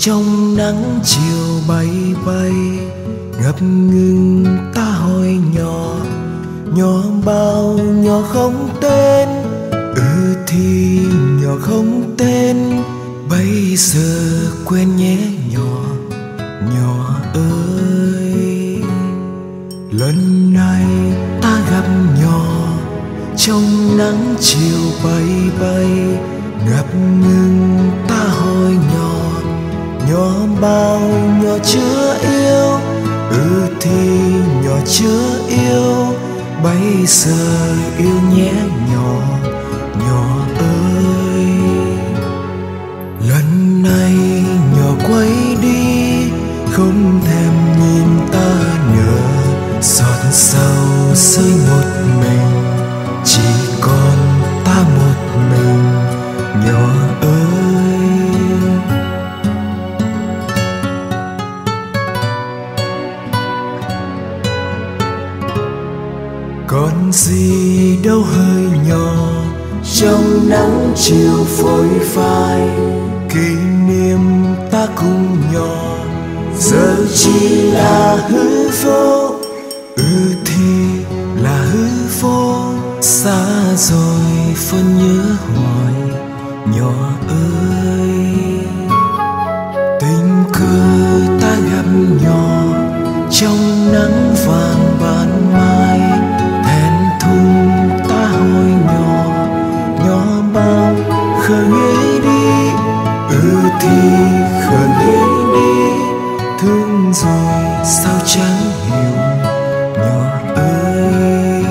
trong nắng chiều bay bay, ngập ngừng ta hỏi nhỏ, nhỏ bao nhỏ không tên. Thì nhỏ không tên, bây giờ quên nhé nhỏ, nhỏ ơi. Lần này ta gặp nhỏ trong nắng chiều bay bay, ngập ngừng ta hỏi nhỏ, nhỏ bao nhỏ chưa yêu. Thì nhỏ chưa yêu, bây giờ yêu nhé nhỏ, nhỏ ơi. Lần này nhỏ quay đi, không thèm nhìn ta nữa. Giọt sầu rơi một mình, chỉ còn ta một mình, nhỏ ơi. Còn gì đâu hơi nhỏ, trong nắng chiều phôi phai. Kỷ niệm ta cùng nhỏ, giờ chỉ là hư vô. Thì là hư vô, xa rồi phân nhớ hoài, nhỏ ơi. Tình cờ ta gặp nhỏ trong nắng vàng ban mai. Hẹn thùng ta hỏi nhỏ, nhỏ bao khờ nghĩ đi. Thì khờ nghĩ đi, thương rồi sao chẳng hiểu, nhỏ ơi.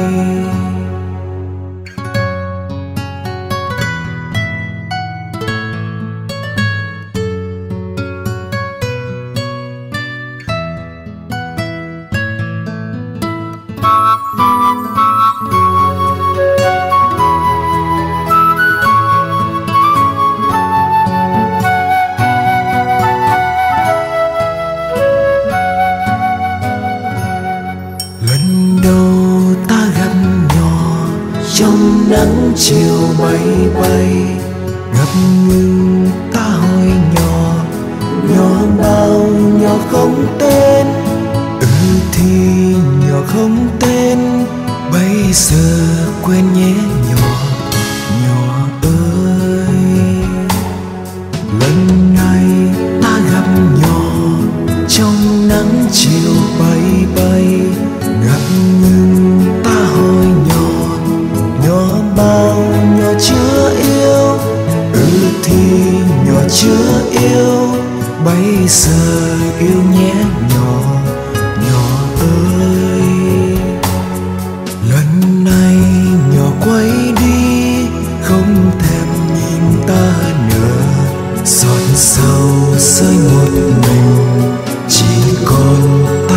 Lần đầu ta gặp nhỏ trong nắng chiều bay bay, ngập ngừng ta hỏi nhỏ, nhỏ bao nhỏ không tên. Thì nhỏ không tên, bây giờ quên nhé nhỏ, nhỏ ơi. Lần này ta gặp nhỏ trong nắng chiều bay bay, ngập ngừng ta hỏi nhỏ, nhỏ bao nhỏ chưa yêu. Thì nhỏ chưa yêu, bây giờ yêu nhé nhỏ, nhỏ ơi. Lần này nhỏ quay đi, không thèm nhìn ta nữa. Giọt sầu rơi một mình, chỉ còn ta